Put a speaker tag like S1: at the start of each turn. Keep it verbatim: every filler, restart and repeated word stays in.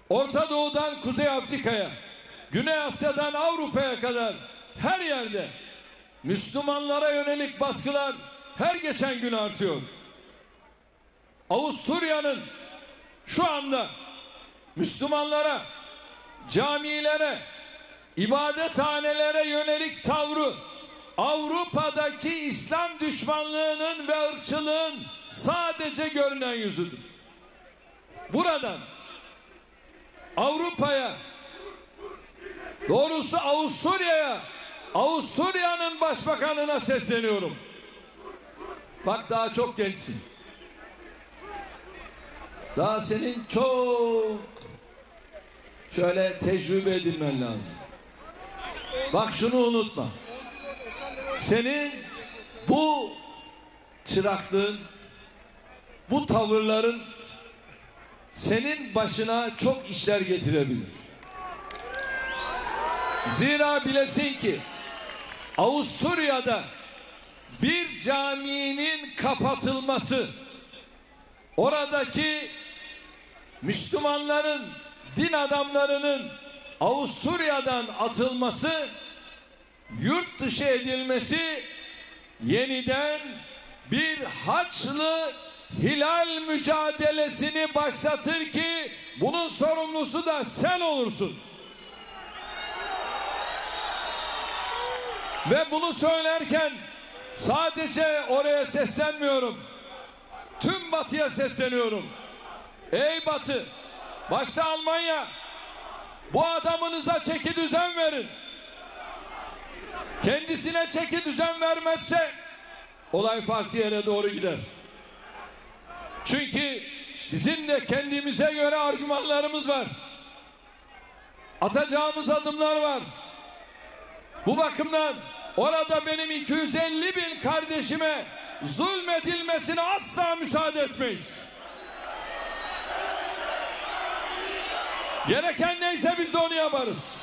S1: Orta Doğu'dan Kuzey Afrika'ya, Güney Asya'dan Avrupa'ya kadar her yerde Müslümanlara yönelik baskılar her geçen gün artıyor. Avusturya'nın şu anda Müslümanlara, camilere, ibadethanelere yönelik tavrı Avrupa'daki İslam düşmanlığının ve ırkçılığın sadece görünen yüzüdür. Buradan Avrupa'ya, doğrusu Avusturya'ya, Avusturya'nın başbakanına sesleniyorum. Bak daha çok gençsin. Daha senin çok şöyle tecrübe edinmen lazım. Bak şunu unutma. Senin bu çıraklığın, bu tavırların senin başına çok işler getirebilir. Zira bilesin ki Avusturya'da bir caminin kapatılması, oradaki Müslümanların, din adamlarının Avusturya'dan atılması, yurt dışı edilmesi yeniden bir Haçlı Hilal mücadelesini başlatır ki bunun sorumlusu da sen olursun. Ve bunu söylerken sadece oraya seslenmiyorum. Tüm Batı'ya sesleniyorum. Ey Batı, başta Almanya, bu adamınıza çeki düzen verin. Kendisine çeki düzen vermezse olay farklı yere doğru gider. Çünkü bizim de kendimize göre argümanlarımız var. Atacağımız adımlar var. Bu bakımdan orada benim iki yüz elli bin kardeşime zulmedilmesine asla müsaade etmeyiz. Gereken neyse biz de onu yaparız.